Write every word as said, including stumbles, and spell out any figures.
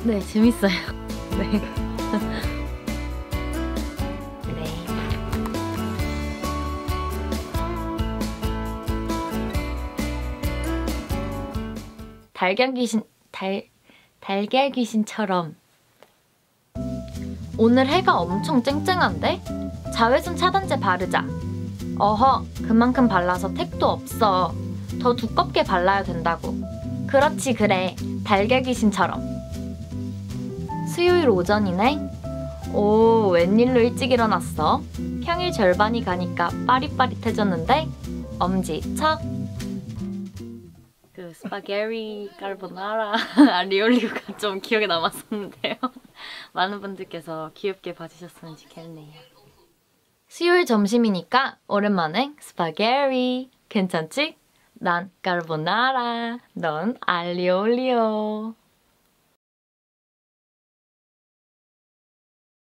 네, 재밌어요. 네. 네. 달걀 귀신, 달, 달걀 귀신처럼. 오늘 해가 엄청 쨍쨍한데? 자외선 차단제 바르자. 어허, 그만큼 발라서 택도 없어. 더 두껍게 발라야 된다고. 그렇지, 그래. 달걀 귀신처럼. 수요일 오전이네? 오, 웬일로 일찍 일어났어? 평일 절반이 가니까 빠릿빠릿해졌는데? 엄지척. 그 스파게리 까르보나라 알리올리오가 좀 기억에 남았었는데요. 많은 분들께서 귀엽게 봐주셨으면 좋겠네요. 수요일 점심이니까 오랜만에 스파게리. 괜찮지? 난 까르보나라, 넌 알리올리오.